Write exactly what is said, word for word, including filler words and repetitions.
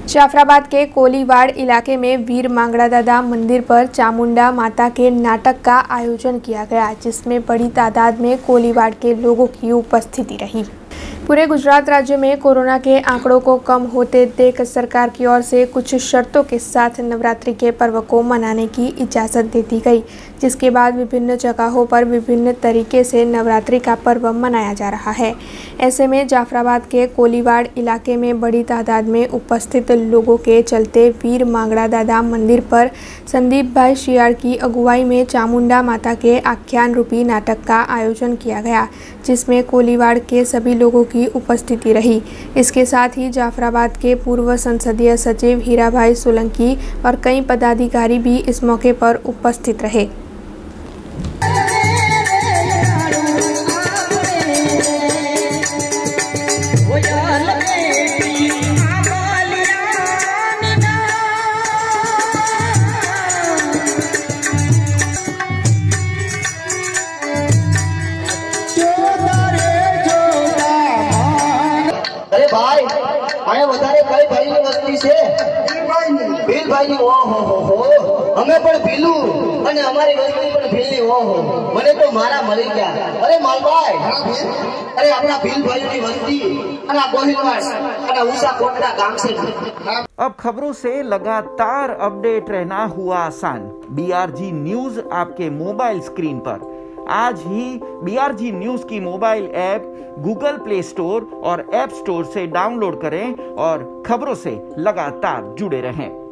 जाफराबाद के कोलीवाड़ इलाके में वीर मांगड़ा दादा मंदिर पर चामुंडा माता के नाटक का आयोजन किया गया, जिसमें बड़ी तादाद में कोलीवाड़ के लोगों की उपस्थिति रही। पूरे गुजरात राज्य में कोरोना के आंकड़ों को कम होते देख सरकार की ओर से कुछ शर्तों के साथ नवरात्रि के पर्व को मनाने की इजाज़त दे दी गई, जिसके बाद विभिन्न जगहों पर विभिन्न तरीके से नवरात्रि का पर्व मनाया जा रहा है। ऐसे में जाफराबाद के कोलीवाड़ इलाके में बड़ी तादाद में उपस्थित लोगों के चलते वीर मांगड़ा दादा मंदिर पर संदीप भाई शियाड़ की अगुवाई में चामुंडा माता के आख्यान रूपी नाटक का आयोजन किया गया, जिसमें कोलीवाड़ के सभी लोगों की उपस्थिति रही। इसके साथ ही जाफराबाद के पूर्व संसदीय सचिव हीराभाई सोलंकी और कई पदाधिकारी भी इस मौके पर उपस्थित रहे। अरे भाई आया વધારે કઈ ભાઈની વસ્તી છે ભીલભાઈની ઓહો હો હો અમે પણ ભીલું અને અમારી વસ્તી પણ ભીલની ઓહો મને તો મારા મળી ગયા। અરે માલભાઈ અરે આપણા ભીલભાઈની વસ્તી અને ગોહિલવાડ અને ઉષા કોટડા ગામ છે। अब खबरों से लगातार अपडेट रहना हुआ आसान। बीआरजी न्यूज आपके मोबाइल स्क्रीन पर। आज ही बीआरजी न्यूज की mobile app Google play store और ऐप स्टोर से डाउनलोड करें और खबरों से लगातार जुड़े रहें।